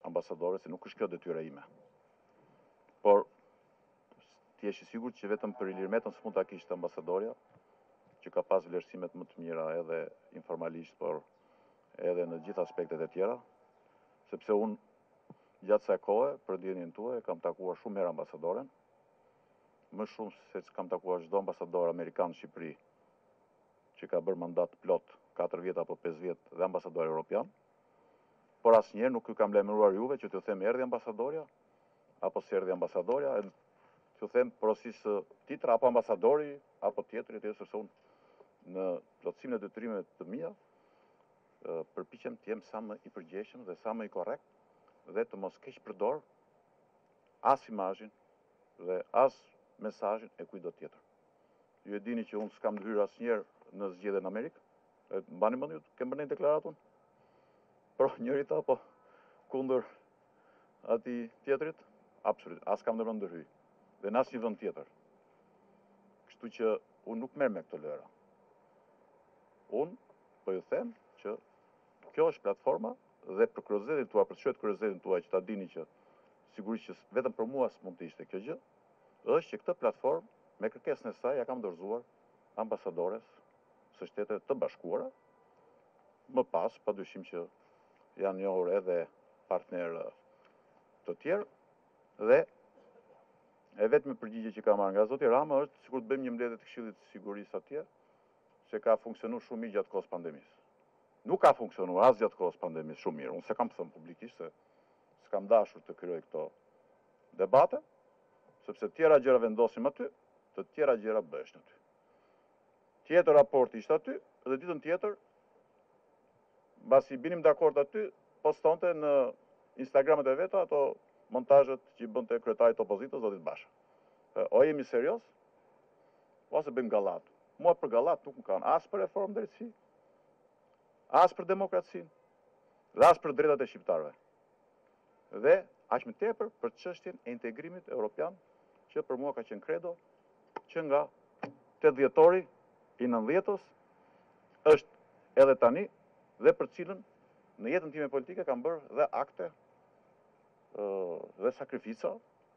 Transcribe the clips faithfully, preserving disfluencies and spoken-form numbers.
ambasadore, se nuk është kjo detyra ime. Por, ti jesh i sigurt që vetëm për Ilir Metën s'mund ta kishte ambasadorja, që ka pas vlerësimet më të mira edhe informalisht, por edhe në gjithë aspektet e tjera, sepse unë gjatë kësaj kohe, për dijenin tuaj, kam takuar shumë herë ambasadoren, më shumë se që kam takuar çdo ambasador amerikan në Shqipëri, që ka bërë mandat plot katër vjet apo pesë vjet dhe ambasador evropian, por asnjëherë nuk ju kam lajmëruar juve që t'ju them erdhi ambasadorja, apo s'erdhi ambasadorja, t'ju them porosisë titra apo ambasadori, apo tjetri, të sepse unë në plotësimin e detyrimeve të mia, përpiqem të jem sa më i përgjeshëm dhe sa më i korrekt dhe të mos keq përdor as imazhin dhe as mesazhin e kujdo tjetër. Ju e dini që unë s'kam hyrë asnjëherë në zgjedhje në Amerikë. E mbani mend ju, kem bërë një deklaratën pro njërit apo kundër atij tjetrit? Absolutisht, as kam ndërmend ndërhyj. Dhe në asnjë vend tjetër. Kështu që unë nuk merr me këto lëra. Unë po ju them që kjo është platforma dhe për kuriozitetin tuaj, për çuhet kuriozitetin tuaj që ta dini që sigurisht që vetëm për mua s'mund të ishte kjo gjë, është që këtë platformë me kërkesën e saj ja kam dorëzuar ambasadores së Shtetet të Bashkuara. Më pas, padyshim që janë njohur edhe partnerë të tjerë dhe e vetme përgjigje që kam marrë nga zoti Rama është sikur të bëjmë një mbledhje të Këshillit të Sigurisë atje, se ka funksionuar shumë mirë gjatë kohës pandemisë. Nuk ka funksionuar as gjatë kohës pandemisë shumë mirë. Unë se kam thënë publikisht se s'kam dashur të kryej këto debate, sepse tjera gjëra vendosim aty, të tjera gjëra bëheshin aty. Tjetër raport ishte aty dhe ditën tjetër, mbasi binim dakord aty, postonte në Instagramet e veta ato montazhet që i bënte kryetarit të opozitës zotit Basha. O jemi serioz? Ose bëjmë gallat. Mua për gallat nuk më kanë as për reformë drejtësi, as për demokracinë, dhe as për drejtat e shqiptarëve. Dhe aq më tepër për çështjen e integrimit evropian, që për mua ka qenë credo që nga tetë dhjetori i nëntëdhjetës është edhe tani dhe për cilën në jetën time politike kam bërë dhe akte dhe sakrifica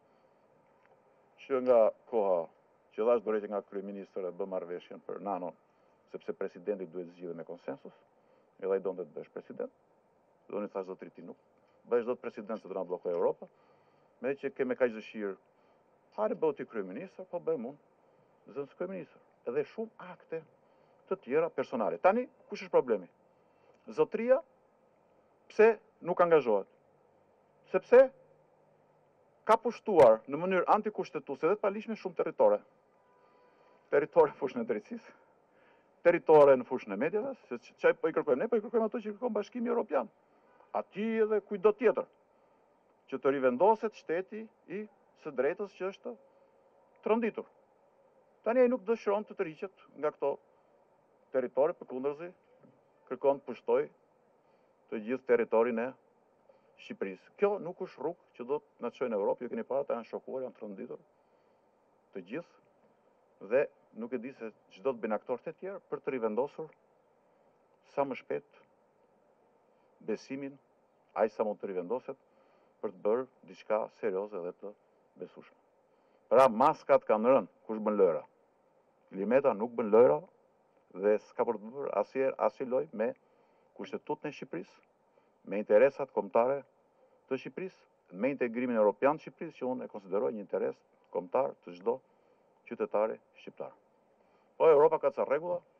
që nga koha që dhash dorëheqje nga kryeministri e bë marrëveshjen për nanon, sepse presidenti duhet zgjidhë me konsensus, edhe ai donte të bësh president. Dhe unë i thash zotërit ti nuk bëhesh dot president se do na bllokojë Europa, me që kemë kaq dëshirë. Hajde bëu ti kryeministër, po bëjmë unë zënës kryeministër. Edhe shumë akte të tjera personale. Tani kush është problemi? Zotëria pse nuk angazhohet? Sepse ka pushtuar në mënyrë antikushtetuese dhe të palishme shumë territore. Territore në fushën e drejtësisë, territore në fushën e mediave, se çaj po i kërkojmë, ne po i kërkojmë ato që kërkon Bashkimi Evropian. Aty edhe kujdo tjetër, që të rivendoset shteti i së drejtës që është të rënditur. Tani ai nuk dëshiron të tërhiqet nga këto territore, përkundërzi kërkon të pushtoj të gjithë territorin e Shqipërisë. Kjo nuk është rrugë që do të na çojë në Europë, ju keni parë ata janë shokuar, janë të rënditur të gjithë dhe nuk e di se çdo të bëjnë aktorët e tjerë për të rivendosur sa më shpejt besimin, aq sa mund të rivendoset për të bërë diçka serioze dhe të besueshme. Pra maskat kanë rënë, kush bën lëra? Ilir Meta nuk bën lëra dhe s'ka për të bërë asnjëherë asnjë lojë me kushtetutën e Shqipërisë, me interesat kombëtare të Shqipërisë, me integrimin evropian të Shqipërisë, që unë e konsideroj një interes kombëtar të çdo qytetari shqiptar. Po Europa ka ca rregulla,